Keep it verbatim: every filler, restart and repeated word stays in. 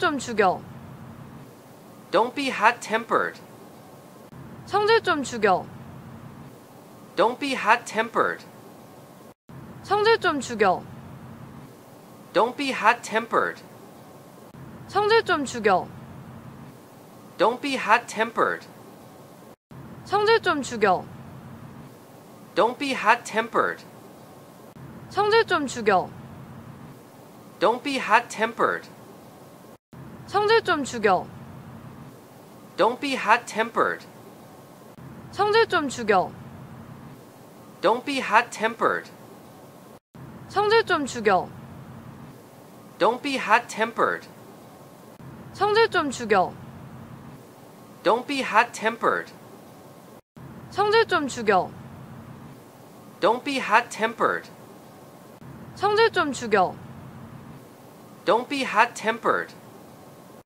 좀 죽여. Don't be hot-tempered. 성질 좀 죽여. Don't be hot-tempered. 성질 좀 죽여. Don't be hot-tempered. 성질 좀 죽여. Don't be hot-tempered. 성질 좀 죽여. Don't be hot-tempered. 성질 좀 죽여. Don't be hot-tempered. 성질 좀 죽여. Don't be hot-tempered. 성질 좀 죽여. Don't be hot-tempered. 성질 좀 죽여. Don't be hot-tempered. 성질 좀 죽여. Don't be hot-tempered. 성질 좀 죽여. Don't be hot-tempered. 성질 좀 죽여. Don't be hot-tempered.